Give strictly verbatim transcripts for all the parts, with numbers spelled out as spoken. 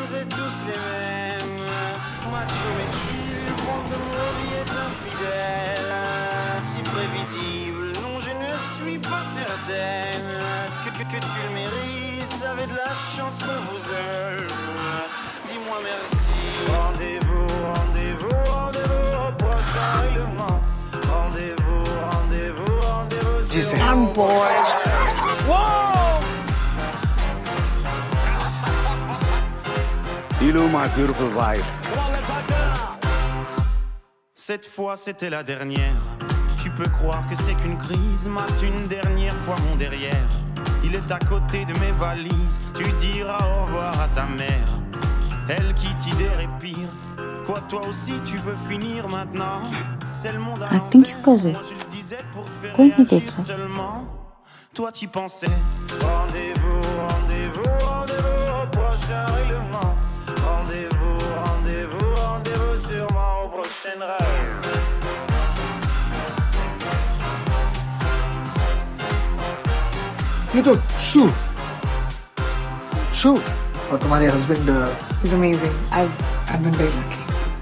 vous êtes tous les mêmes. Macho mais tu, le monde de nos vies est infidèle. Si prévisible, non je ne suis pas certaine que, que, que tu le mérites, vous avez de la chance qu'on vous aime. Dis-moi merci. Rendez-vous, rendez-vous, rendez-vous au prochain règlement. Rendez-vous, rendez-vous, rendez-vous sur I'm bored. Whoa! Hello, my beautiful wife. Cette fois c'était la dernière. Tu peux croire que c'est qu'une crise, mate une dernière fois mon derrière. Il est à côté de mes valises, tu diras au revoir à ta mère. Elle qui t'idère et pire. Quoi toi aussi tu veux finir maintenant? C'est le monde à Acting क्यों कर रहे? moi je le disais pour te faire कोई नहीं देख réagir रहा। seulement. Toi tu pensais. Rendez-vous, rendez-vous, rendez-vous au prochain règlement. Rendez-vous, rendez-vous, rendez-vous sûrement au prochain rêve. ये तो शू शू और तुम्हारे husband He's amazing. I've I've been very lucky.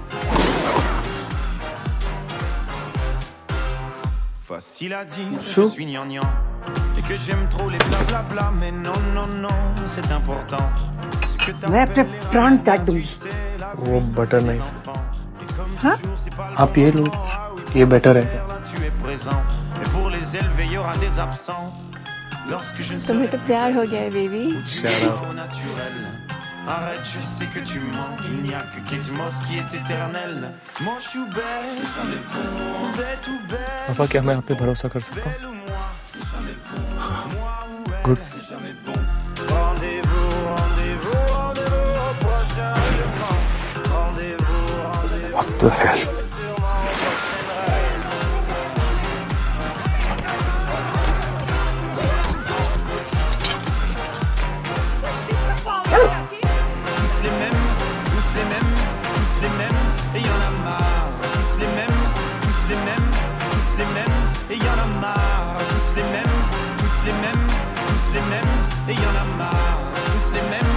Facile à dire, Chou. je suis gnangnan et que j'aime trop les blablabla, mais non, non, non, c'est important. Ce que मैं अपने प्राण त्याग दूंगी। वो बटर नहीं। हाँ? आप ये लो, ये बेटर है। Tu es présent, et pour les élever, il y aura des absents. Lorsque je ne serai तुम्हें तो प्यार हो गया है baby. pas au naturel. Arrête, je sais que tu mens. Il n'y a que Kate Moss qui est éternel. Mon chou belle, c'est jamais bon. Bête ou bête, पापा क्या मैं आप पे भरोसा कर सकता हूँ? belle ou moi, c'est jamais bon. Moi ou elle, Good. c'est jamais bon. Rendez-vous, rendez-vous, rendez-vous au prochain règlement. Rendez-vous, rendez-vous. What the hell? Sûrement au prochain rêve. Tous les mêmes, tous les mêmes, tous les mêmes, et y en a marre. Tous les mêmes, tous les mêmes, tous les mêmes, et y en a marre. Tous les mêmes, tous les mêmes, tous les mêmes, et y en a marre. Tous les mêmes,